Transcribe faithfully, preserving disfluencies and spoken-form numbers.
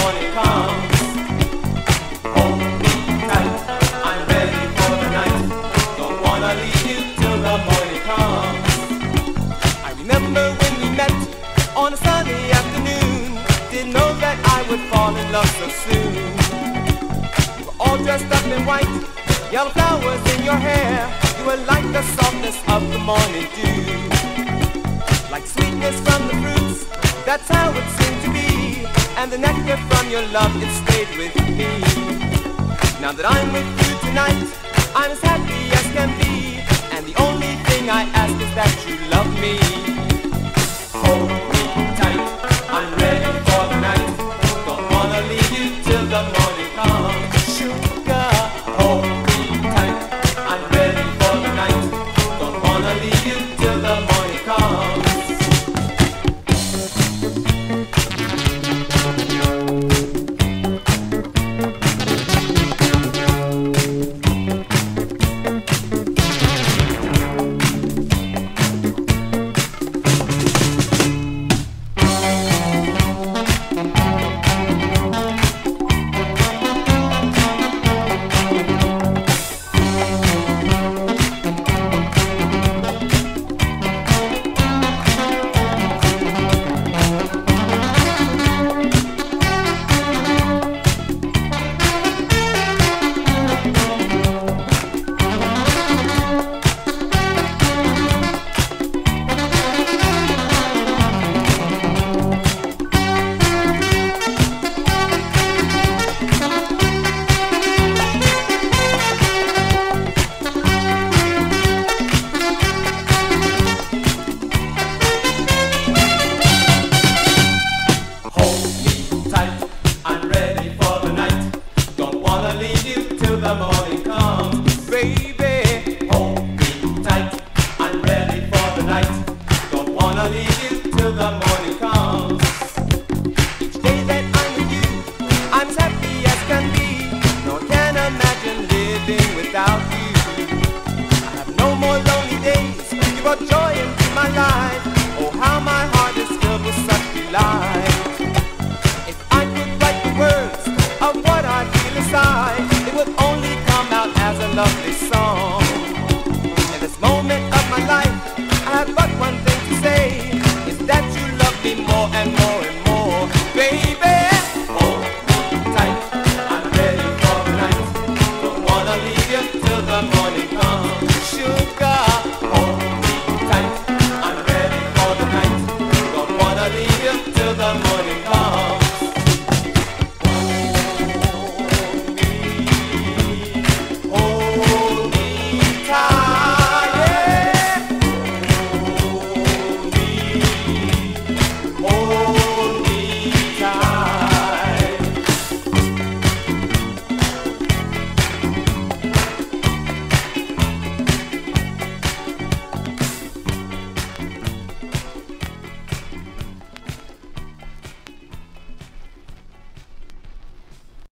morning comes. Hold me tight, I'm ready for the night. Don't wanna leave you till the morning comes. I remember when we met on a sunny afternoon. Didn't know that I would fall in love so soon. You were all dressed up in white, yellow flowers in your hair. You were like the softness of the morning dew, like sweetness from the fruits, that's how it seemed to be. And the nectar from your love, it stayed with me. Now that I'm with you tonight, I'm as happy as can be. And the only thing I ask is that you love me. Oh.